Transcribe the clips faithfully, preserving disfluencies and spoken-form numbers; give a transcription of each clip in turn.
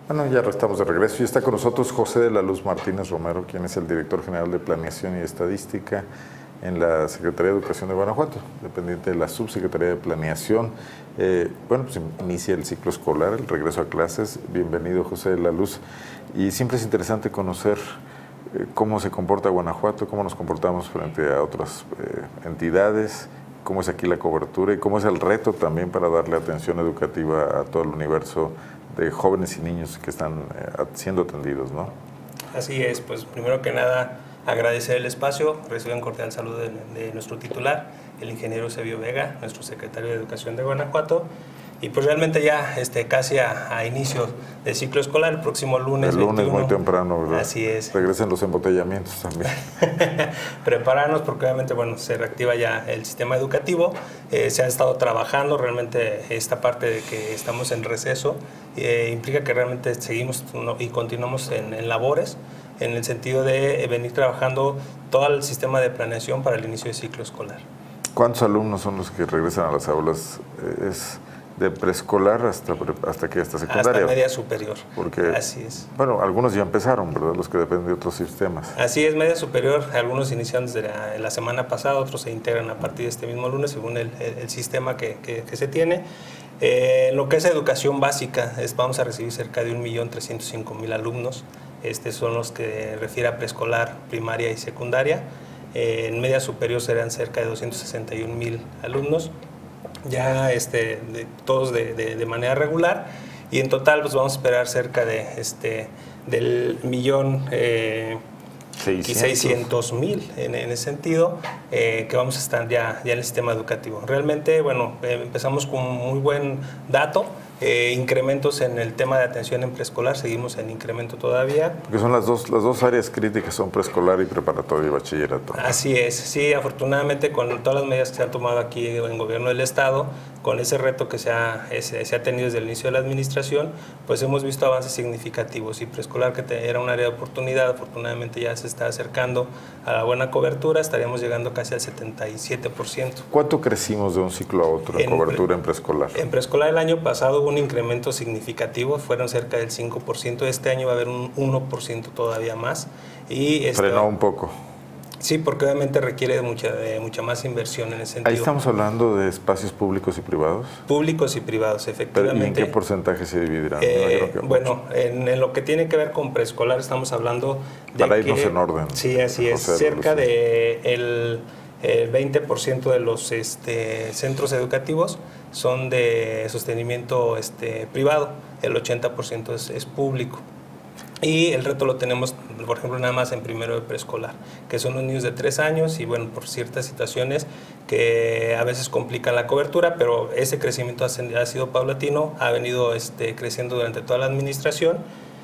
Bueno, ya estamos de regreso y está con nosotros José de la Luz Martínez Romero, quien es el director general de Planeación y Estadística en la Secretaría de Educación de Guanajuato, dependiente de la Subsecretaría de Planeación. Eh, bueno, pues inicia el ciclo escolar, el regreso a clases. Bienvenido, José de la Luz. Y siempre es interesante conocer eh, cómo se comporta Guanajuato, cómo nos comportamos frente a otras eh, entidades, cómo es aquí la cobertura y cómo es el reto también para darle atención educativa a todo el universo de jóvenes y niños que están eh, siendo atendidos, ¿no? Así es, pues primero que nada agradecer el espacio, reciben cordial saludo de, de nuestro titular, el ingeniero Eusebio Vega, nuestro secretario de Educación de Guanajuato, y pues realmente ya este, casi a, a inicio del ciclo escolar, el próximo lunes El lunes veintiuno, muy temprano, ¿verdad? Así es. Regresan los embotellamientos también. Prepararnos porque obviamente bueno, se reactiva ya el sistema educativo, eh, se ha estado trabajando, realmente esta parte de que estamos en receso eh, implica que realmente seguimos no, y continuamos en, en labores, en el sentido de venir trabajando todo el sistema de planeación para el inicio del ciclo escolar. ¿Cuántos alumnos son los que regresan a las aulas? Es de preescolar hasta, hasta que hasta secundaria. Hasta media superior. Porque, así es. Bueno, algunos ya empezaron, ¿verdad? Los que dependen de otros sistemas. Así es, media superior. Algunos inician desde la, la semana pasada, otros se integran a partir de este mismo lunes, según el, el, el sistema que, que, que se tiene. Eh, lo que es educación básica, es, vamos a recibir cerca de un millón trescientos cinco mil alumnos. Estos son los que refiere a preescolar, primaria y secundaria. Eh, en media superior serán cerca de doscientos sesenta y un mil alumnos, ya este, de, todos de, de, de manera regular, y en total pues vamos a esperar cerca de este, del millón eh, seiscientos mil en, en ese sentido, eh, que vamos a estar ya, ya en el sistema educativo. Realmente, bueno, eh, empezamos con un muy buen dato. Eh, incrementos en el tema de atención en preescolar, seguimos en incremento todavía. Porque son las dos, las dos áreas críticas, son preescolar y preparatoria y bachillerato. Así es, sí, afortunadamente con todas las medidas que se han tomado aquí en el gobierno del estado, con ese reto que se ha, ese, se ha tenido desde el inicio de la administración, pues hemos visto avances significativos, y preescolar, que te, era un área de oportunidad, afortunadamente ya se está acercando a la buena cobertura, estaríamos llegando casi al setenta y siete por ciento. ¿Cuánto crecimos de un ciclo a otro en, en cobertura pre, en preescolar? En preescolar el año pasado hubo un incremento significativo, fueron cerca del cinco por ciento, este año va a haber un uno por ciento todavía más. Y este, frenó un poco. Sí, porque obviamente requiere de mucha, de mucha más inversión en ese sentido. Ahí estamos hablando de espacios públicos y privados. Públicos y privados, efectivamente. ¿Pero ¿y en qué porcentaje se dividirán? Eh, bueno, en, en lo que tiene que ver con preescolar estamos hablando de Para irnos que, en orden. Sí, así es. Cerca de el, el veinte por ciento de los este, centros educativos son de sostenimiento este, privado, el ochenta por ciento es, es público. Y el reto lo tenemos, por ejemplo, nada más en primero de preescolar, que son los niños de tres años y, bueno, por ciertas situaciones que a veces complican la cobertura, pero ese crecimiento ha, ha sido paulatino, ha venido este, creciendo durante toda la administración,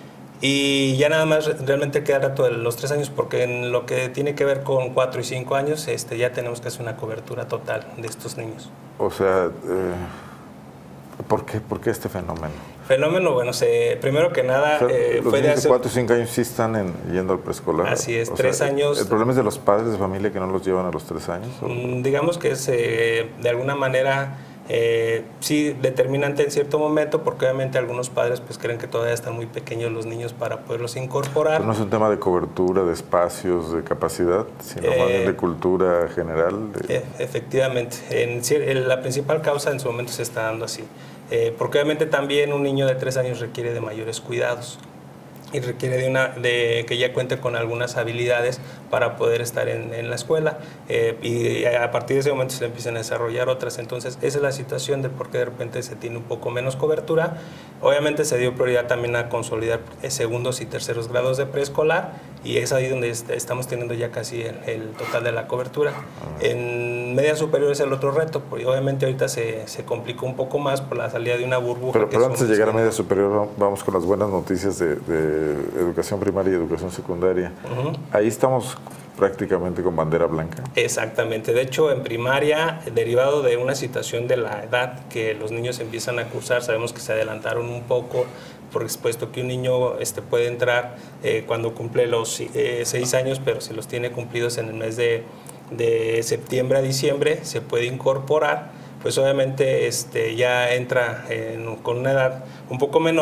y ya nada más realmente queda el reto de los tres años, porque en lo que tiene que ver con cuatro y cinco años este, ya tenemos que hacer una cobertura total de estos niños. O sea, eh, ¿por qué, ¿por qué este fenómeno? Fenómeno, bueno, se, primero que nada... O sea, eh, los fue niños de, hacer, de cuatro o cinco años sí están en, yendo al preescolar. Así es, o tres sea, años... ¿El problema es de los padres de familia que no los llevan a los tres años? ¿O? Digamos que es eh, de alguna manera eh, sí determinante en cierto momento, porque obviamente algunos padres pues creen que todavía están muy pequeños los niños para poderlos incorporar. Pero no es un tema de cobertura, de espacios, de capacidad, sino eh, más bien de cultura general. De... Eh, efectivamente, en, en, la principal causa en su momento se está dando así. Eh, porque obviamente también un niño de tres años requiere de mayores cuidados y requiere de, una, de que ya cuente con algunas habilidades para poder estar en, en la escuela, eh, y a partir de ese momento se le empiezan a desarrollar otras. Entonces esa es la situación de por qué de repente se tiene un poco menos cobertura. Obviamente se dio prioridad también a consolidar segundos y terceros grados de preescolar, y es ahí donde est estamos teniendo ya casi el, el total de la cobertura. En media superior es el otro reto, porque obviamente ahorita se, se complicó un poco más por la salida de una burbuja. Pero, pero antes de llegar a media superior vamos con las buenas noticias de, de educación primaria y educación secundaria. Uh-huh. Ahí estamos prácticamente con bandera blanca. Exactamente. De hecho, en primaria, derivado de una situación de la edad que los niños empiezan a cursar, sabemos que se adelantaron un poco, por supuesto que un niño este, puede entrar eh, cuando cumple los eh, seis años, pero si los tiene cumplidos en el mes de, de septiembre a diciembre, se puede incorporar. Pues obviamente este, ya entra en, con una edad un poco menor,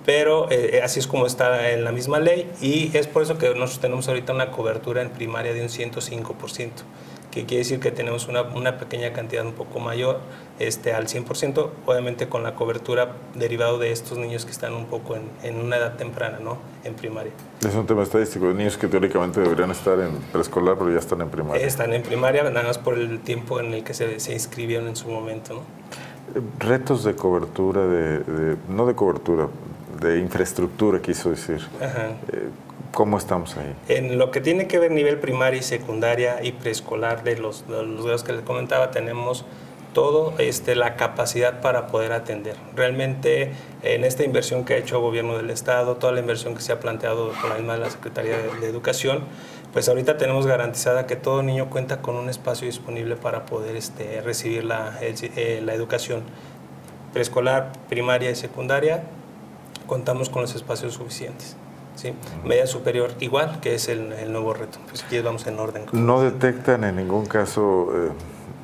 pero eh, así es como está en la misma ley, y es por eso que nosotros tenemos ahorita una cobertura en primaria de un ciento cinco por ciento, que quiere decir que tenemos una, una pequeña cantidad un poco mayor este, al cien por ciento, obviamente con la cobertura derivado de estos niños que están un poco en, en una edad temprana, ¿no? En primaria. Es un tema estadístico, de niños que teóricamente deberían estar en preescolar, pero ya están en primaria. Están en primaria, nada más por el tiempo en el que se, se inscribieron en su momento, ¿no? Retos de cobertura, de, de, no de cobertura, de infraestructura, quiso decir. Ajá. Eh, ¿Cómo estamos ahí? En lo que tiene que ver nivel primaria y secundaria y preescolar, de los, de los grados que les comentaba, tenemos todo este, la capacidad para poder atender. Realmente en esta inversión que ha hecho el gobierno del estado, toda la inversión que se ha planteado por la misma de la Secretaría de, de Educación, pues ahorita tenemos garantizada que todo niño cuenta con un espacio disponible para poder este, recibir la, eh, la educación preescolar, primaria y secundaria. Contamos con los espacios suficientes. ¿Sí? Media superior igual, que es el, el nuevo reto. Pues aquí vamos en orden. ¿No detectan en ningún caso eh,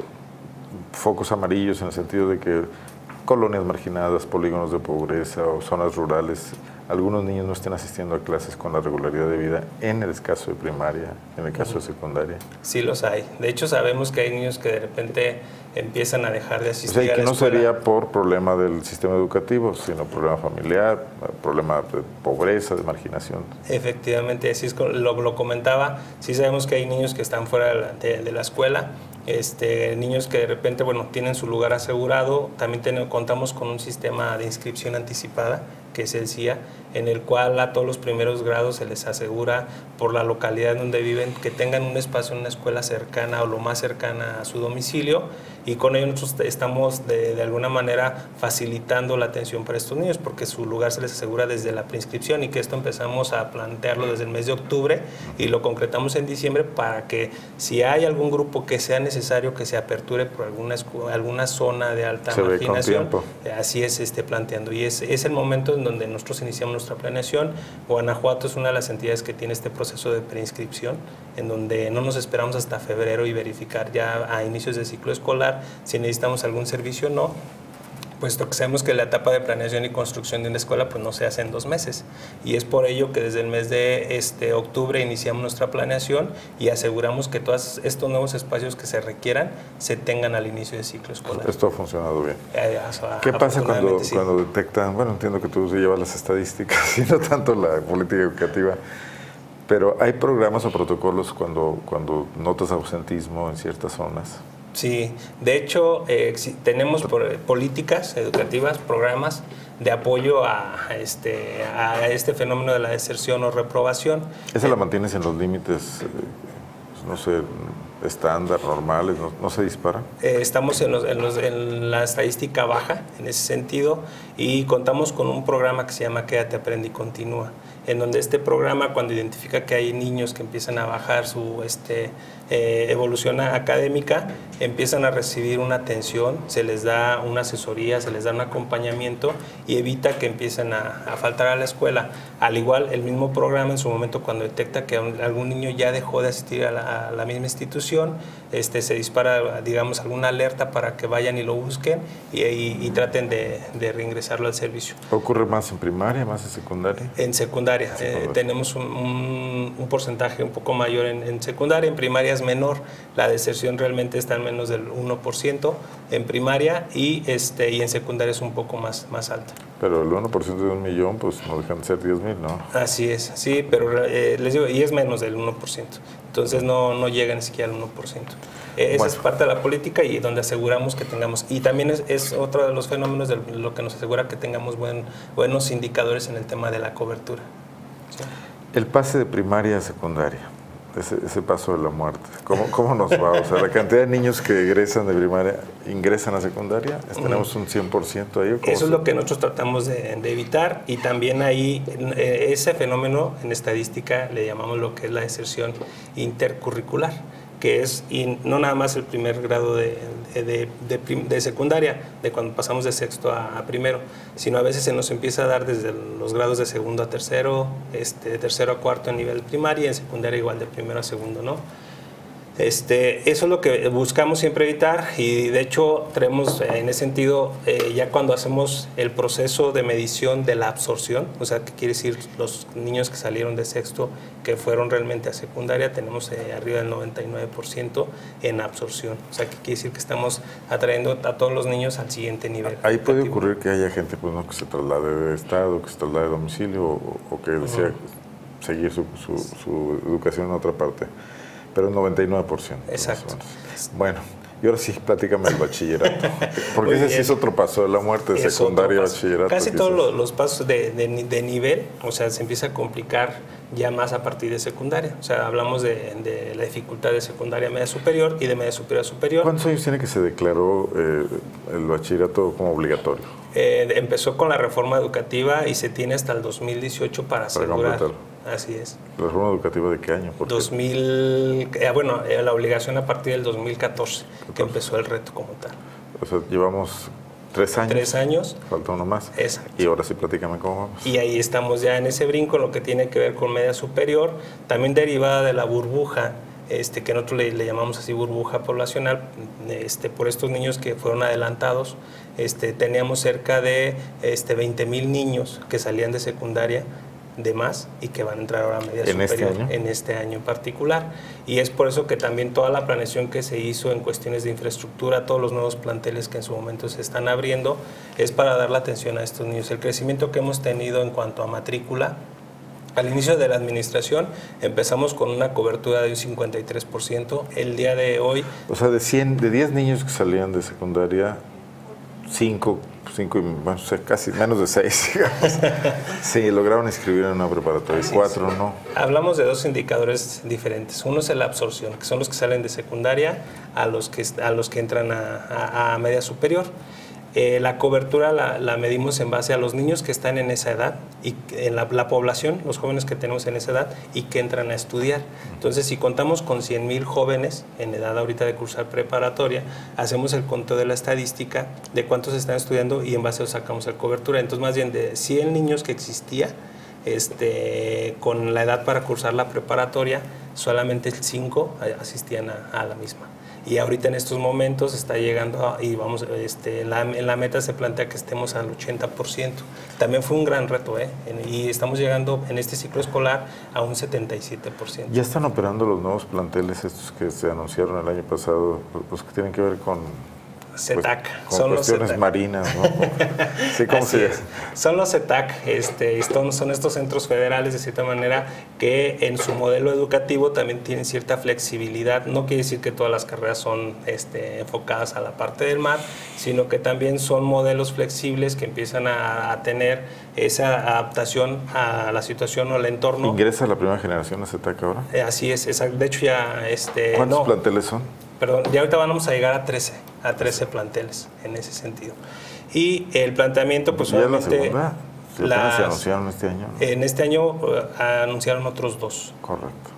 focos amarillos en el sentido de que colonias marginadas, polígonos de pobreza o zonas rurales, algunos niños no estén asistiendo a clases con la regularidad de vida en el caso de primaria, en el caso de secundaria? Sí los hay. De hecho sabemos que hay niños que de repente empiezan a dejar de asistir o sea, y que a la no escuela. Sería por problema del sistema educativo, sino problema familiar, problema de pobreza, de marginación. Efectivamente, así es, lo, lo comentaba. Sí sabemos que hay niños que están fuera de, de la escuela, este, niños que de repente, bueno, tienen su lugar asegurado. También tenemos, contamos con un sistema de inscripción anticipada, que es el C I A, en el cual a todos los primeros grados se les asegura por la localidad donde viven que tengan un espacio en una escuela cercana o lo más cercana a su domicilio, y con ello nosotros estamos de, de alguna manera facilitando la atención para estos niños, porque su lugar se les asegura desde la preinscripción, y que esto empezamos a plantearlo desde el mes de octubre y lo concretamos en diciembre para que si hay algún grupo que sea necesario que se aperture por alguna, alguna zona de alta se marginación, así es este, planteando, y es, es el momento en donde nosotros iniciamos nuestra planeación. Guanajuato es una de las entidades que tiene este proceso de preinscripción, en donde no nos esperamos hasta febrero y verificar ya a inicios del ciclo escolar si necesitamos algún servicio o no, puesto que sabemos que la etapa de planeación y construcción de una escuela pues no se hace en dos meses, y es por ello que desde el mes de este, octubre iniciamos nuestra planeación y aseguramos que todos estos nuevos espacios que se requieran se tengan al inicio del ciclo escolar. Esto ha funcionado bien. Eh, o sea, ¿Qué pasa cuando, sí. cuando detectan, bueno, entiendo que tú llevas las estadísticas y no tanto la política educativa, pero hay programas o protocolos cuando, cuando notas ausentismo en ciertas zonas? Sí, de hecho eh, tenemos políticas educativas, programas de apoyo a este, a este fenómeno de la deserción o reprobación. ¿Esa la mantienes en los límites, no sé, estándar, normales, no, no se dispara? Eh, estamos en, los, en, los, en la estadística baja en ese sentido, y contamos con un programa que se llama Quédate, Aprende y Continúa, en donde este programa, cuando identifica que hay niños que empiezan a bajar su este, eh, evolución académica, empiezan a recibir una atención, se les da una asesoría, se les da un acompañamiento y evita que empiecen a, a faltar a la escuela. Al igual, el mismo programa en su momento, cuando detecta que algún niño ya dejó de asistir a la, a la misma institución, este, se dispara, digamos, alguna alerta para que vayan y lo busquen y, y, y traten de, de reingresarlo al servicio. ¿Ocurre más en primaria, más en secundaria? En secundaria. Eh, tenemos un, un, un porcentaje un poco mayor en, en secundaria, en primaria es menor, la deserción realmente está en menos del uno por ciento en primaria, y, este, y en secundaria es un poco más, más alta. Pero el uno por ciento de un millón, pues no dejan de ser diez mil, ¿no? Así es, sí, pero eh, les digo, y es menos del uno por ciento, entonces no, no llega ni siquiera al uno por ciento. Eh, esa bueno. es parte de la política y donde aseguramos que tengamos, y también es, es otro de los fenómenos de lo que nos asegura que tengamos buen, buenos indicadores en el tema de la cobertura. Sí. El pase de primaria a secundaria, ese, ese paso de la muerte, ¿cómo, cómo nos va? O sea, la cantidad de niños que egresan de primaria, ingresan a secundaria, ¿tenemos un cien por ciento ahí? Eso es lo que nosotros tratamos de, de evitar, y también ahí eh, ese fenómeno en estadística le llamamos lo que es la deserción intercurricular, que es y no nada más el primer grado de, de, de, de, de secundaria, de cuando pasamos de sexto a, a primero, sino a veces se nos empieza a dar desde los grados de segundo a tercero, este, de tercero a cuarto en nivel primaria, y en secundaria igual de primero a segundo, ¿no? Este, eso es lo que buscamos siempre evitar y de hecho traemos en ese sentido eh, ya cuando hacemos el proceso de medición de la absorción, o sea, ¿qué quiere decir? Los niños que salieron de sexto que fueron realmente a secundaria, tenemos eh, arriba del noventa y nueve por ciento en absorción, o sea, ¿qué quiere decir? Que estamos atrayendo a todos los niños al siguiente nivel. Ahí puede ocurrir que haya gente pues, ¿no? que se traslade de estado, que se traslade de domicilio o, o que desea uh-huh. seguir su, su, su educación en otra parte. Pero el noventa y nueve por ciento. Exacto. Bueno, y ahora sí, platícame el bachillerato. Porque ese sí es otro paso de la muerte, de secundaria, bachillerato. Casi todos los, los pasos de, de, de nivel, o sea, se empieza a complicar ya más a partir de secundaria. O sea, hablamos de, de la dificultad de secundaria a media superior y de media superior a superior. ¿Cuántos años tiene que se declaró eh, el bachillerato como obligatorio? Eh, empezó con la reforma educativa y se tiene hasta el dos mil dieciocho para asegurar. Para Así es. ¿La reforma educativa de qué año? ¿Por dos mil, eh, bueno, eh, la obligación a partir del dos mil catorce, catorce, que empezó el reto como tal. O sea, llevamos tres años. Tres años. Falta uno más. Exacto. Y ahora sí, platícame cómo vamos. Y ahí estamos ya en ese brinco, lo que tiene que ver con media superior, también derivada de la burbuja, este, que nosotros le, le llamamos así burbuja poblacional, este, por estos niños que fueron adelantados. Este, teníamos cerca de este, veinte mil niños que salían de secundaria de más y que van a entrar ahora a media ¿En superior este año? en este año en particular. Y es por eso que también toda la planeación que se hizo en cuestiones de infraestructura, todos los nuevos planteles que en su momento se están abriendo, es para dar la atención a estos niños. El crecimiento que hemos tenido en cuanto a matrícula, al inicio de la administración empezamos con una cobertura de un cincuenta y tres por ciento. El día de hoy... O sea, de, cien, de diez niños que salían de secundaria, cinco... Cinco, bueno, casi menos de seis, digamos. Sí, lograron inscribir en una preparatoria, y cuatro no. Hablamos de dos indicadores diferentes. Uno es la absorción, que son los que salen de secundaria a los que, a los que entran a, a, a media superior. Eh, la cobertura la, la medimos en base a los niños que están en esa edad, y en la, la población, los jóvenes que tenemos en esa edad y que entran a estudiar. Entonces, si contamos con cien mil jóvenes en edad ahorita de cursar preparatoria, hacemos el conteo de la estadística de cuántos están estudiando y en base a eso sacamos la cobertura. Entonces, más bien de cien niños que existía este, con la edad para cursar la preparatoria, solamente cinco asistían a, a la misma. Y ahorita en estos momentos está llegando a, y vamos, este, en, la, en la meta se plantea que estemos al ochenta por ciento. También fue un gran reto, ¿eh? Y estamos llegando en este ciclo escolar a un setenta y siete por ciento. ¿Ya están operando los nuevos planteles estos que se anunciaron el año pasado, los que tienen que ver con... CETAC, pues, son cuestiones los marinas, ¿no? Sí, ¿cómo se llama? Son los CETAC, este, son, son estos centros federales de cierta manera que en su modelo educativo también tienen cierta flexibilidad. No quiere decir que todas las carreras son este, enfocadas a la parte del mar, sino que también son modelos flexibles que empiezan a, a tener esa adaptación a la situación o al entorno. ¿Ingresa la primera generación a CETAC ahora? Eh, así es, exacto. De hecho ya... Este, ¿Cuántos no, planteles son? Perdón, ya ahorita vamos a llegar a trece, a trece planteles en ese sentido. Y el planteamiento, pues ¿Ya obviamente... la segunda? ¿Se las, se anunciaron este año? En este año uh, anunciaron otros dos. Correcto.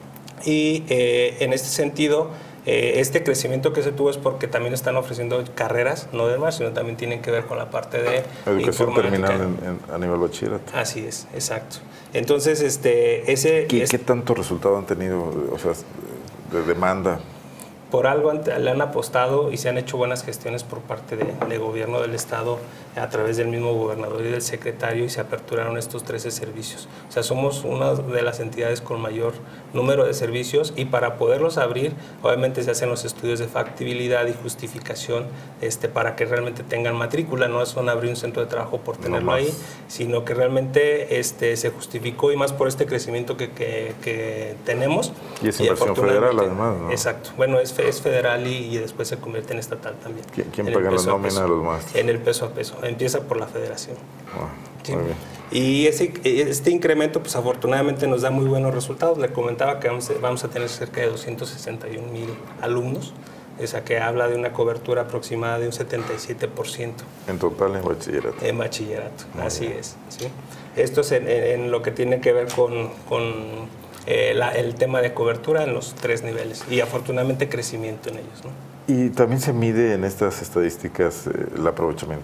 Y eh, en este sentido, eh, este crecimiento que se tuvo es porque también están ofreciendo carreras, no del mar, sino también tienen que ver con la parte de educación terminal en, en, a nivel bachillerato. Así es, exacto. Entonces, este, ese... ¿Qué, es, ¿qué tanto resultado han tenido, o sea, de demanda? Por algo le han apostado y se han hecho buenas gestiones por parte de, de gobierno del Estado a través del mismo gobernador y del secretario y se aperturaron estos trece servicios. O sea, somos una de las entidades con mayor número de servicios y para poderlos abrir, obviamente se hacen los estudios de factibilidad y justificación este, para que realmente tengan matrícula. No son abrir un centro de trabajo por tenerlo no ahí, sino que realmente este, se justificó y más por este crecimiento que, que, que tenemos. Y es inversión federal además, ¿no? Exacto. Bueno, es es federal y, y después se convierte en estatal también. ¿Quién, quién paga la nómina de los maestros? En el peso a peso. Empieza por la federación. Wow, sí. Muy bien. Y ese, este incremento, pues afortunadamente nos da muy buenos resultados. Le comentaba que vamos, vamos a tener cerca de doscientos sesenta y un mil alumnos. O sea, que habla de una cobertura aproximada de un setenta y siete por ciento. En total en bachillerato. En bachillerato, muy así bien. es. ¿sí? Esto es en, en lo que tiene que ver con... con Eh, la, el tema de cobertura en los tres niveles y afortunadamente crecimiento en ellos, ¿no? ¿Y también se mide en estas estadísticas eh, el aprovechamiento?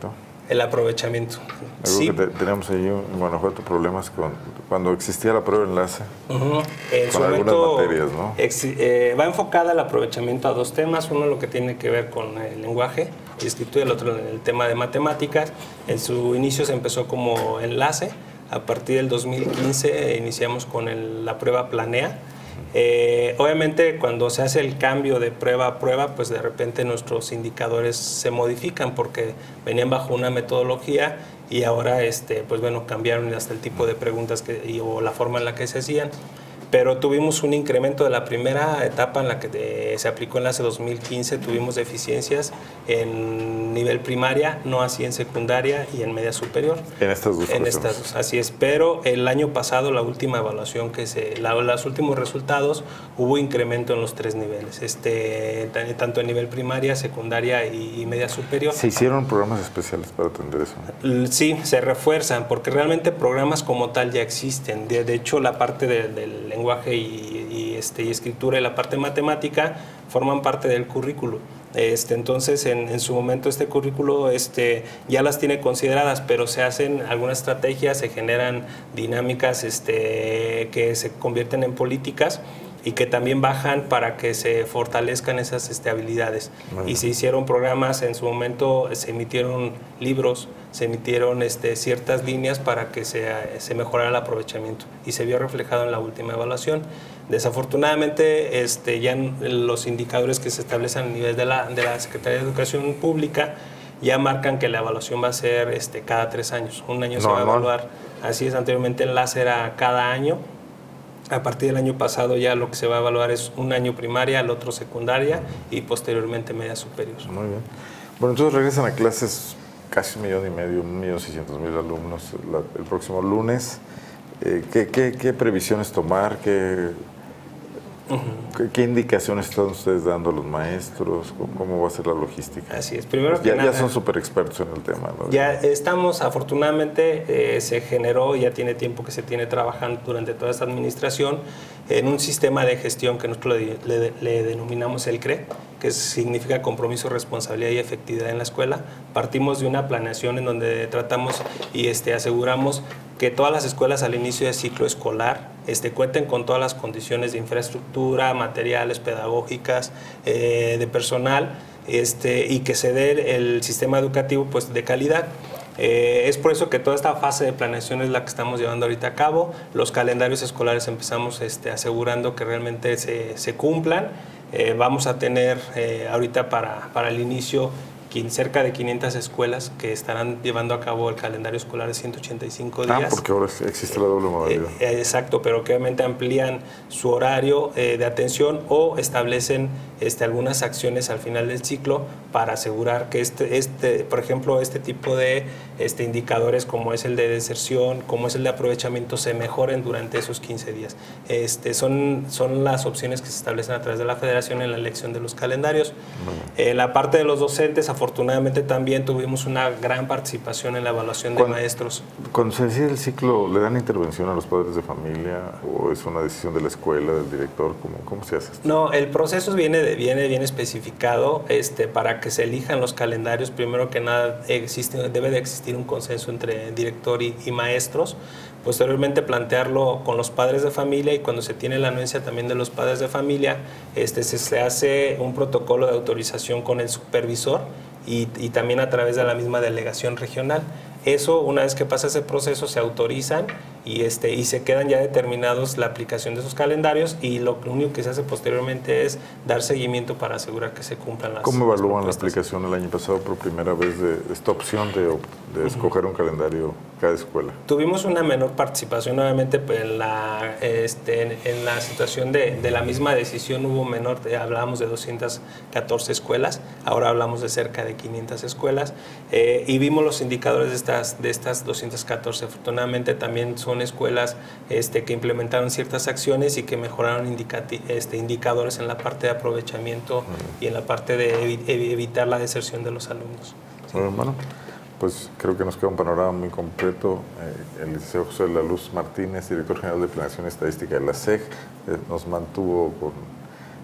El aprovechamiento. Algo Sí. que te, teníamos ahí en Guanajuato problemas con cuando existía la prueba de enlace. Uh-huh. En con su algunas momento, materias, ¿no? ex, eh, va enfocada al aprovechamiento a dos temas. Uno lo que tiene que ver con el lenguaje y escritura, y el otro en el tema de matemáticas. En su inicio se empezó como enlace. A partir del dos mil quince eh, iniciamos con el, la prueba Planea. Eh, obviamente cuando se hace el cambio de prueba a prueba, pues de repente nuestros indicadores se modifican porque venían bajo una metodología y ahora este, pues bueno, cambiaron hasta el tipo de preguntas que, y, o la forma en la que se hacían. Pero tuvimos un incremento de la primera etapa en la que de, se aplicó enlace dos mil quince, tuvimos deficiencias en nivel primaria, no así en secundaria y en media superior. En estas dos En estas dos, así es. Pero el año pasado, la última evaluación que se, la, los últimos resultados, hubo incremento en los tres niveles, este, tanto en nivel primaria, secundaria y, y media superior. ¿Se hicieron programas especiales para atender eso? Sí, se refuerzan, porque realmente programas como tal ya existen. De, de hecho, la parte de, del lenguaje y, y, este, y escritura y la parte matemática forman parte del currículo. Este, entonces, en, en su momento este currículo este, ya las tiene consideradas, pero se hacen algunas estrategias, se generan dinámicas este, que se convierten en políticas y que también bajan para que se fortalezcan esas este, habilidades. Bueno. Y se hicieron programas, en su momento se emitieron libros, se emitieron este, ciertas líneas para que se, se mejorara el aprovechamiento y se vio reflejado en la última evaluación. Desafortunadamente, este, ya los indicadores que se establecen a nivel de la, de la Secretaría de Educación Pública ya marcan que la evaluación va a ser este, cada tres años. Un año no, se va a evaluar. No. Así es, anteriormente el enlace era cada año. A partir del año pasado ya lo que se va a evaluar es un año primaria, el otro secundaria y posteriormente media superior. Muy bien. Bueno, entonces regresan a clases casi un millón y medio, un millón seiscientos mil alumnos la, el próximo lunes. Eh, ¿qué, qué, ¿Qué previsiones tomar? ¿Qué, uh-huh. ¿qué, ¿Qué indicaciones están ustedes dando a los maestros? ¿Cómo, cómo va a ser la logística? Así es. Primero ya, que nada, ya son súper expertos en el tema, ¿no? Ya estamos, afortunadamente, eh, se generó, ya tiene tiempo que se tiene trabajando durante toda esta administración en un sistema de gestión que nosotros le, le, le denominamos el C R E, que significa compromiso, responsabilidad y efectividad en la escuela. Partimos de una planeación en donde tratamos y este, aseguramos que todas las escuelas al inicio del ciclo escolar este, cuenten con todas las condiciones de infraestructura, materiales, pedagógicas, eh, de personal, este, y que se dé el sistema educativo pues, de calidad. Eh, es por eso que toda esta fase de planeación es la que estamos llevando ahorita a cabo. Los calendarios escolares empezamos este, asegurando que realmente se, se cumplan. Eh, vamos a tener eh, ahorita para, para el inicio cerca de quinientas escuelas que estarán llevando a cabo el calendario escolar de ciento ochenta y cinco días. Ah, porque ahora existe la doble modalidad. Eh, exacto, pero que obviamente amplían su horario eh, de atención o establecen este, algunas acciones al final del ciclo para asegurar que, este, este, por ejemplo, este tipo de este, indicadores como es el de deserción, como es el de aprovechamiento, se mejoren durante esos quince días. Este, son, son las opciones que se establecen a través de la Federación en la elección de los calendarios. Bueno. Eh, la parte de los docentes, afortunadamente también tuvimos una gran participación en la evaluación de cuando, maestros. Cuando se decide el ciclo, ¿le dan intervención a los padres de familia o es una decisión de la escuela, del director? ¿Cómo, cómo se hace esto? No, el proceso viene, de, viene bien especificado este, para que se elijan los calendarios. Primero que nada, existe, debe de existir un consenso entre director y, y maestros. Posteriormente plantearlo con los padres de familia y cuando se tiene la anuencia también de los padres de familia, este, se, se hace un protocolo de autorización con el supervisor y, y también a través de la misma delegación regional. Eso, una vez que pasa ese proceso, se autorizan y, este, y se quedan ya determinados la aplicación de esos calendarios y lo único que se hace posteriormente es dar seguimiento para asegurar que se cumplan las ¿Cómo evalúan la aplicación el año pasado por primera vez de esta opción de, de escoger un calendario cada escuela? Tuvimos una menor participación, obviamente en la, este, en, en la situación de, de la misma decisión hubo menor, hablábamos de doscientas catorce escuelas, ahora hablamos de cerca de quinientas escuelas eh, y vimos los indicadores de estas, de estas doscientas catorce. Afortunadamente también son escuelas este, que implementaron ciertas acciones y que mejoraron indicati, este, indicadores en la parte de aprovechamiento uh-huh. y en la parte de evi evitar la deserción de los alumnos. ¿Sí? Bueno, bueno, pues creo que nos queda un panorama muy completo. Eh, el licenciado José de la Luz Martínez, director general de Planeación y Estadística de la S E G, eh, nos mantuvo con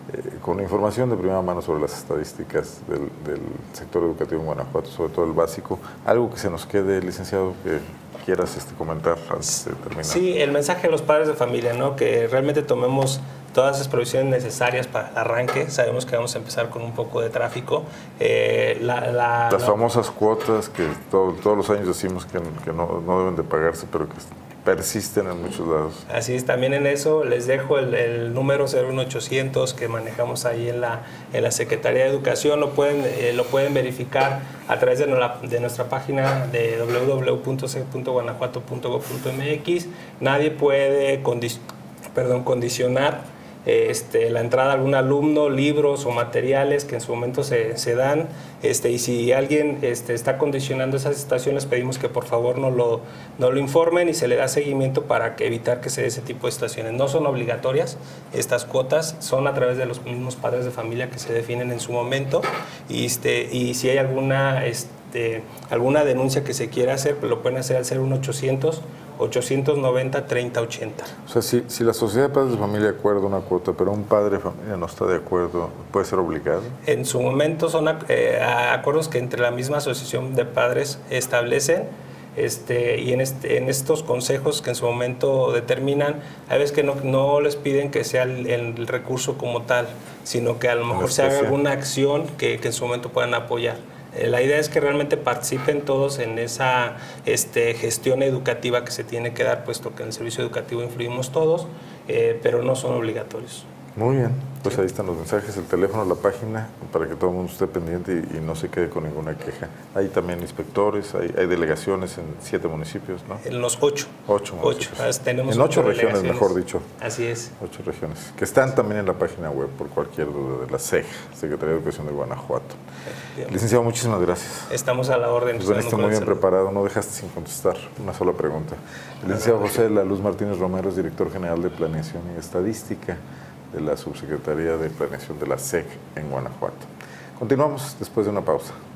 eh, con información de primera mano sobre las estadísticas del, del sector educativo en Guanajuato, sobre todo el básico. Algo que se nos quede, licenciado, que quieras este, comentar antes de terminar. Sí, el mensaje a los padres de familia, ¿no? Que realmente tomemos todas las provisiones necesarias para el arranque. Sabemos que vamos a empezar con un poco de tráfico. Eh, la, la, Las la, famosas cuotas que todo, todos los años decimos que, que no, no deben de pagarse, pero que persisten en muchos lados. Así es, también en eso les dejo el, el número cero uno ochocientos que manejamos ahí en la, en la Secretaría de Educación. Lo pueden, eh, lo pueden verificar a través de, la, de nuestra página de doble u doble u doble u punto c punto guanajuato punto gob punto m x. Nadie puede condi perdón, condicionar Este, la entrada de algún alumno, libros o materiales que en su momento se, se dan, este, y si alguien este, está condicionando esas situaciones, pedimos que por favor no lo, no lo informen y se le da seguimiento para que evitar que se dé ese tipo de situaciones. No son obligatorias estas cuotas, son a través de los mismos padres de familia que se definen en su momento, y, este, y si hay alguna, este, alguna denuncia que se quiera hacer, pues lo pueden hacer al cero uno ochocientos ochocientos noventa treinta ochenta. O sea, si, si la sociedad de padres de familia acuerda una cuota, pero un padre de familia no está de acuerdo, ¿puede ser obligado? En su momento son eh, acuerdos que entre la misma asociación de padres establecen, este, y en, este, en estos consejos que en su momento determinan, hay veces que no, no les piden que sea el, el recurso como tal, sino que a lo mejor se haga alguna acción que, que en su momento puedan apoyar. La idea es que realmente participen todos en esa este, gestión educativa que se tiene que dar, puesto que en el servicio educativo influimos todos, eh, pero no son obligatorios. Muy bien, pues ahí están los mensajes, el teléfono, la página, para que todo el mundo esté pendiente y, y no se quede con ninguna queja. Hay también inspectores, hay, hay delegaciones en siete municipios, ¿no? En los ocho. Ocho municipios. Ocho. Tenemos en ocho, ocho regiones, delegaciones. mejor dicho. Así es. Ocho regiones, que están también en la página web por cualquier duda de la S E G, Secretaría de Educación de Guanajuato. Bien. Licenciado, muchísimas gracias. Estamos a la orden. Pues veniste muy bien preparado, no dejaste sin contestar una sola pregunta. El licenciado José de la Luz Martínez Romero es director general de Planeación y Estadística de la Subsecretaría de Planeación de la S E G en Guanajuato. Continuamos después de una pausa.